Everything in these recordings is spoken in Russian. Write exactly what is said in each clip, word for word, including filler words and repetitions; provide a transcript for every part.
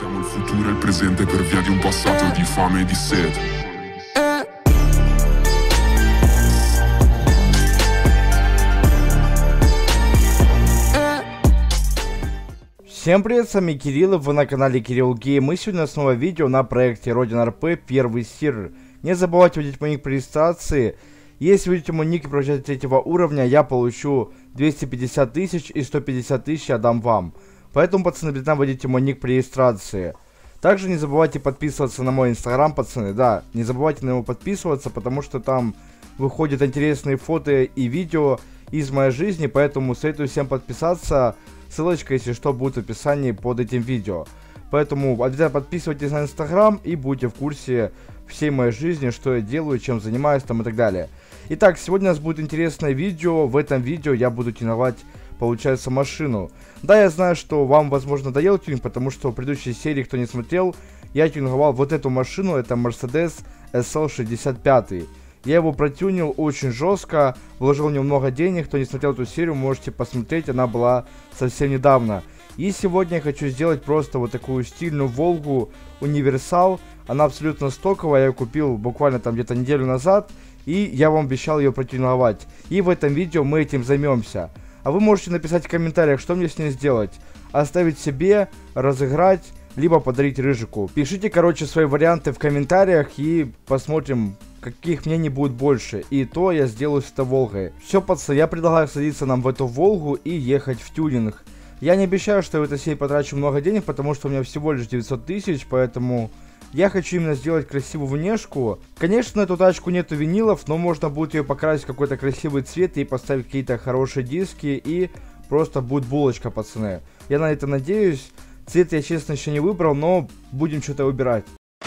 Siamo il futuro e il presente per via di un passato di fame e di sete. Всем привет, с вами Кирилл, вы на канале Кирилл Гейм, и сегодня снова видео на проекте Родина эр пи первый сервер. Не забывайте вводить мой ник при регистрации. Если введете мой ник и пройдете третьего уровня, я получу двести пятьдесят тысяч и сто пятьдесят тысяч я дам вам. Поэтому, пацаны, обязательно вводите мой ник при регистрации. Также не забывайте подписываться на мой инстаграм, пацаны, да, не забывайте на него подписываться, потому что там выходят интересные фото и видео из моей жизни, поэтому советую всем подписаться. Ссылочка, если что, будет в описании под этим видео. Поэтому обязательно подписывайтесь на инстаграм и будьте в курсе всей моей жизни, что я делаю, чем занимаюсь там и так далее. Итак, сегодня у нас будет интересное видео. В этом видео я буду тюновать, получается, машину. Да, я знаю, что вам, возможно, надоел тюнинг, потому что в предыдущей серии, кто не смотрел, я тюнинговал вот эту машину, это Mercedes эс эл шестьдесят пять. Я его протюнил очень жестко, вложил в него много денег. Кто не смотрел эту серию, можете посмотреть, она была совсем недавно. И сегодня я хочу сделать просто вот такую стильную Волгу Универсал. Она абсолютно стоковая, я ее купил буквально там где-то неделю назад. И я вам обещал ее протюновать. И в этом видео мы этим займемся. А вы можете написать в комментариях, что мне с ней сделать. Оставить себе, разыграть, либо подарить рыжику. Пишите, короче, свои варианты в комментариях и посмотрим, каких мнений будет больше. И то я сделаю с этой Волгой. Все, пацаны, я предлагаю садиться нам в эту Волгу и ехать в тюнинг. Я не обещаю, что я в этой серии потрачу много денег, потому что у меня всего лишь девятьсот тысяч, поэтому я хочу именно сделать красивую внешку. Конечно, на эту тачку нету винилов, но можно будет ее покрасить в какой-то красивый цвет и поставить какие-то хорошие диски, и просто будет булочка, пацаны. Я на это надеюсь. Цвет я, честно, еще не выбрал, но будем что-то выбирать.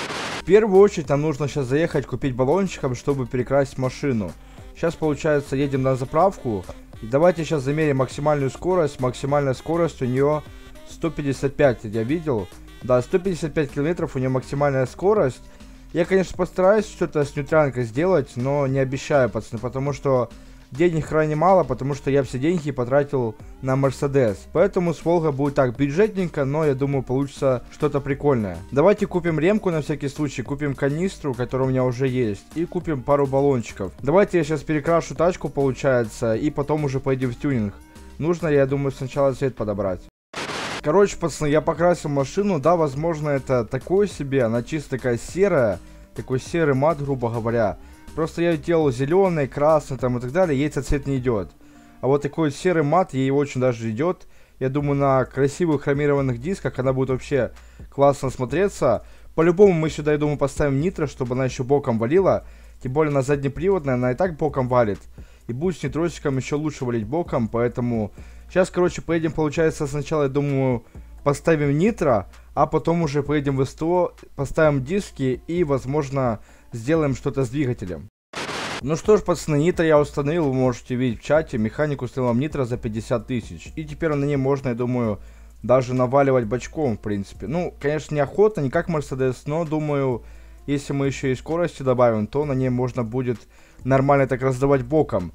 В первую очередь нам нужно сейчас заехать, купить баллончиком, чтобы перекрасить машину. Сейчас, получается, едем на заправку. И давайте сейчас замерим максимальную скорость. Максимальная скорость у нее сто пятьдесят пять, я видел. Да, сто пятьдесят пять километров у нее максимальная скорость. Я, конечно, постараюсь что-то с нейтралкой сделать, но не обещаю, пацаны, потому что денег крайне мало, потому что я все деньги потратил на Mercedes. Поэтому с Волгой будет так бюджетненько, но я думаю, получится что-то прикольное. Давайте купим ремку на всякий случай, купим канистру, которая у меня уже есть, и купим пару баллончиков. Давайте я сейчас перекрашу тачку, получается, и потом уже пойдем в тюнинг. Нужно, я думаю, сначала цвет подобрать. Короче, пацаны, я покрасил машину, да, возможно, это такое себе, она чисто такая серая, такой серый мат, грубо говоря. Просто я делал зеленый, красный там и так далее, ей этот цвет не идет. А вот такой серый мат ей очень даже идет. Я думаю, на красивых хромированных дисках она будет вообще классно смотреться. По-любому мы сюда, я думаю, поставим нитро, чтобы она еще боком валила. Тем более на заднеприводной она и так боком валит. И будет с нитросиком еще лучше валить боком, поэтому... Сейчас, короче, поедем, получается, сначала, я думаю, поставим нитро, а потом уже поедем в СТО, поставим диски и, возможно, сделаем что-то с двигателем. Ну что ж, пацаны, нитро я установил, вы можете видеть в чате. Механик установил вам нитро за пятьдесят тысяч. И теперь на ней можно, я думаю, даже наваливать бочком, в принципе. Ну, конечно, неохотно, не как Mercedes, но, думаю, если мы еще и скорости добавим, то на ней можно будет нормально так раздавать боком.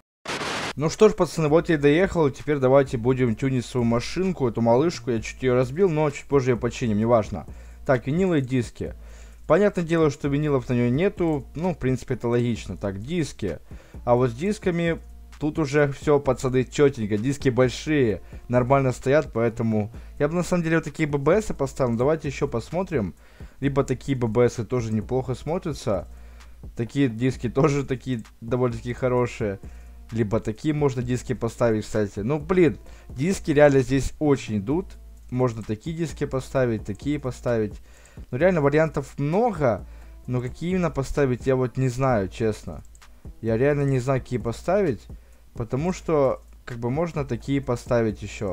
Ну что ж, пацаны, вот я и доехал. Теперь давайте будем тюнить свою машинку, эту малышку. Я чуть ее разбил, но чуть позже ее починим, неважно. Так, винилы и диски. Понятное дело, что винилов на нее нету. Ну, в принципе, это логично. Так, диски. А вот с дисками тут уже все, пацаны, четенько. Диски большие, нормально стоят, поэтому я бы на самом деле вот такие ББСы поставил. Давайте еще посмотрим. Либо такие ББСы тоже неплохо смотрятся. Такие диски тоже такие довольно-таки хорошие. Либо такие можно диски поставить, кстати. Ну, блин, диски реально здесь очень идут. Можно такие диски поставить, такие поставить. Ну, реально вариантов много. Но какие именно поставить, я вот не знаю, честно. Я реально не знаю, какие поставить. Потому что, как бы, можно такие поставить еще.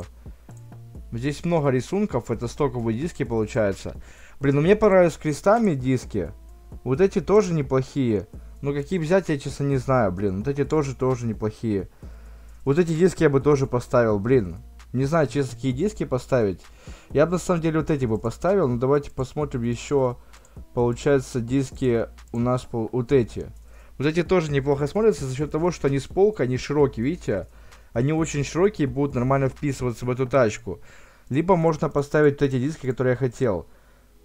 Здесь много рисунков, это стоковые диски, получается. Блин, ну мне понравились с крестами диски. Вот эти тоже неплохие. Но какие взять, я, честно, не знаю, блин. Вот эти тоже, тоже неплохие. Вот эти диски я бы тоже поставил, блин. Не знаю, честно, какие диски поставить. Я бы, на самом деле, вот эти бы поставил. Но давайте посмотрим еще. Получается, диски у нас вот эти. Вот эти тоже неплохо смотрятся за счет того, что они с полка, они широкие, видите? Они очень широкие, будут нормально вписываться в эту тачку. Либо можно поставить вот эти диски, которые я хотел.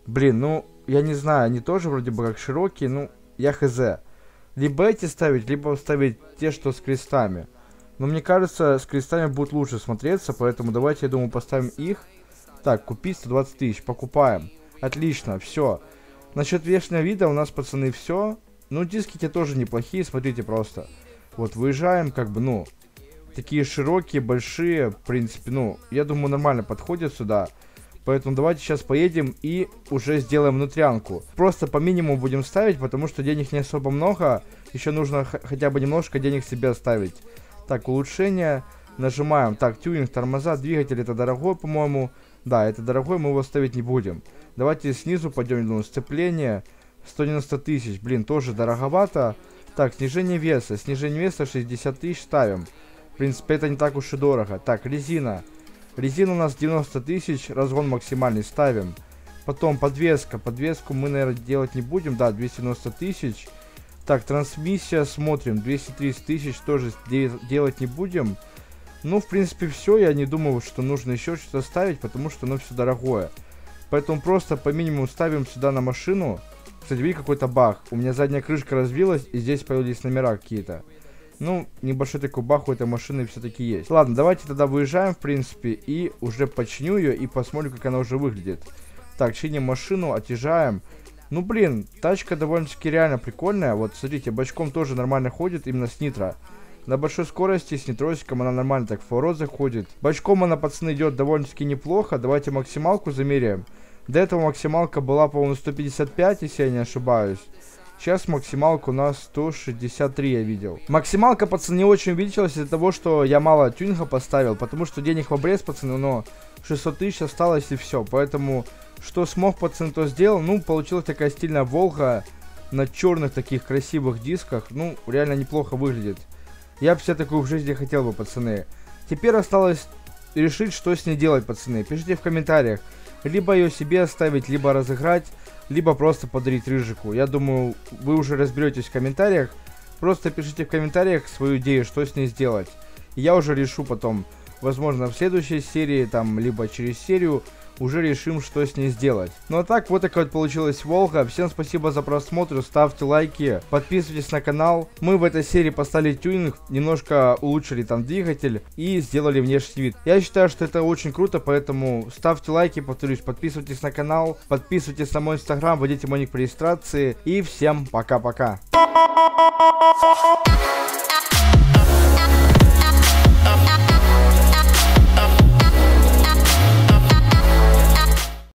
Блин, ну, я не знаю, они тоже вроде бы как широкие, ну, я хз. Либо эти ставить, либо ставить те, что с крестами. Но мне кажется, с крестами будет лучше смотреться, поэтому давайте, я думаю, поставим их. Так, купить сто двадцать тысяч, покупаем. Отлично, все. Насчет внешнего вида у нас, пацаны, все. Ну, диски те тоже неплохие, смотрите просто. Вот, выезжаем, как бы, ну, такие широкие, большие, в принципе, ну, я думаю, нормально подходят сюда. Поэтому давайте сейчас поедем и уже сделаем внутрянку. Просто по минимуму будем ставить, потому что денег не особо много. Еще нужно хотя бы немножко денег себе оставить. Так, улучшение. Нажимаем. Так, тюнинг, тормоза, двигатель, это дорогой, по-моему. Да, это дорогой, мы его ставить не будем. Давайте снизу пойдем, ну, сцепление. сто девяносто тысяч, блин, тоже дороговато. Так, снижение веса. Снижение веса шестьдесят тысяч ставим. В принципе, это не так уж и дорого. Так, резина. Резина у нас девяносто тысяч, разгон максимальный ставим. Потом подвеска. Подвеску мы, наверное, делать не будем. Да, двести девяносто тысяч. Так, трансмиссия смотрим. двести тридцать тысяч тоже де делать не будем. Ну, в принципе, все. Я не думаю, что нужно еще что-то ставить, потому что оно все дорогое. Поэтому просто по минимуму ставим сюда на машину. Кстати, видите, какой-то баг. У меня задняя крышка развилась, и здесь появились номера какие-то. Ну, небольшой такой баг у этой машины все-таки есть. Ладно, давайте тогда выезжаем, в принципе, и уже починю ее и посмотрим, как она уже выглядит. Так, чиним машину, отъезжаем. Ну, блин, тачка довольно-таки реально прикольная. Вот, смотрите, бочком тоже нормально ходит, именно с нитро. На большой скорости, с нитросиком она нормально так в поворот заходит. Бочком она, пацаны, идет довольно-таки неплохо. Давайте максималку замеряем. До этого максималка была, по-моему, сто пятьдесят пять, если я не ошибаюсь. Сейчас максималка у нас сто шестьдесят три, я видел. Максималка, пацаны, не очень увеличилась из-за того, что я мало тюнинга поставил. Потому что денег в обрез, пацаны, но шестьсот тысяч осталось и все. Поэтому, что смог, пацаны, то сделал. Ну, получилась такая стильная Волга на черных таких красивых дисках. Ну, реально неплохо выглядит. Я бы себе такую в жизни хотел бы, пацаны. Теперь осталось решить, что с ней делать, пацаны. Пишите в комментариях. Либо ее себе оставить, либо разыграть, либо просто подарить Рыжику. Я думаю, вы уже разберетесь в комментариях. Просто пишите в комментариях свою идею, что с ней сделать. И я уже решу потом, возможно, в следующей серии, там, либо через серию, уже решим, что с ней сделать. Ну а так, вот такая вот получилась Волга. Всем спасибо за просмотр, ставьте лайки, подписывайтесь на канал. Мы в этой серии поставили тюнинг, немножко улучшили там двигатель и сделали внешний вид. Я считаю, что это очень круто, поэтому ставьте лайки, повторюсь, подписывайтесь на канал, подписывайтесь на мой инстаграм, вводите мой ник по регистрации. И всем пока-пока.